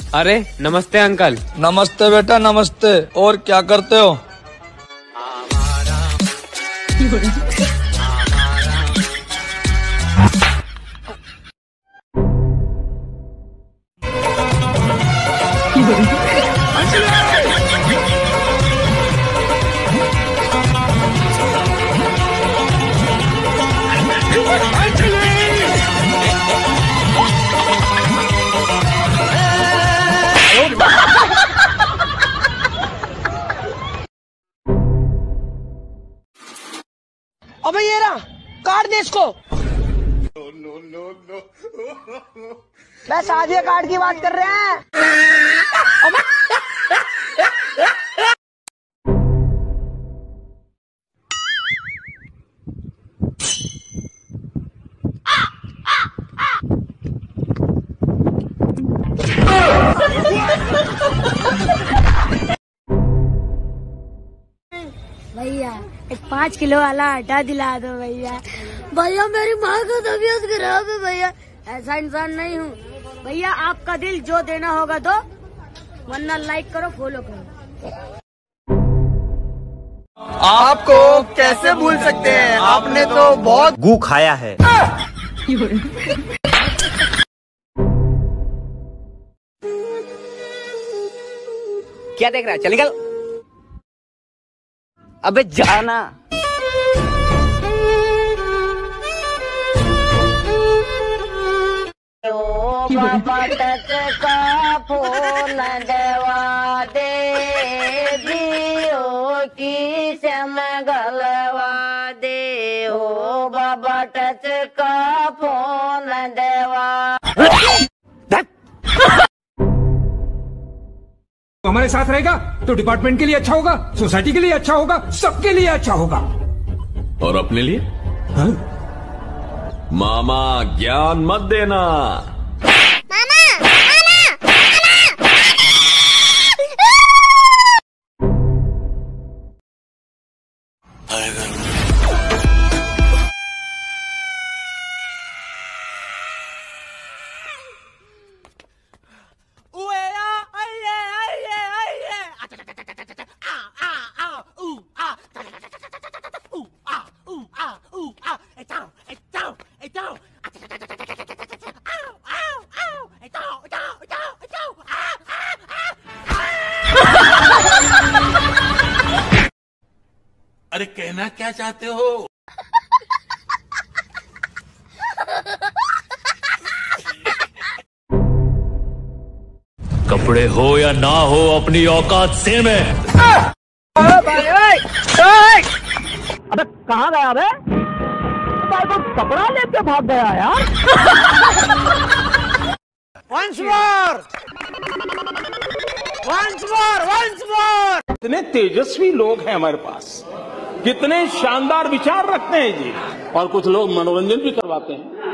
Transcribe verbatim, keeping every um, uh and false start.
अरे नमस्ते अंकल। नमस्ते बेटा नमस्ते। और क्या करते हो? अबे ये रहा, काट दे इसको। No no no no. मैं शादी कार्ड की बात कर रहे हैं। भैया एक पाँच किलो वाला आटा दिला दो भैया। भैया मेरी माँ का तबीयत खराब है भैया। ऐसा इंसान नहीं हूँ भैया। आपका दिल जो देना होगा दो, वरना लाइक करो फॉलो करो। आपको कैसे भूल सकते हैं, आपने तो बहुत गू खाया है। क्या देख रहा है? चल निकल। अबे जाना। बाबा का फोन दवा दे दियो की श्याम गलवा दे हो। बाबा टच का फोन दवा। हमारे साथ रहेगा तो डिपार्टमेंट के लिए अच्छा होगा, सोसाइटी के लिए अच्छा होगा, सबके लिए अच्छा होगा। और अपने लिए? हाँ? मामा ज्ञान मत देना। मामा, मामा, अरे कहना क्या चाहते हो? कपड़े हो या ना हो अपनी औकात सेम है। अबे कहाँ गया बे? तो कपड़ा लेके भाग गया यार। Once more, once more, once more। कितने तेजस्वी लोग हैं हमारे पास, कितने शानदार विचार रखते हैं जी। और कुछ लोग मनोरंजन भी करवाते हैं।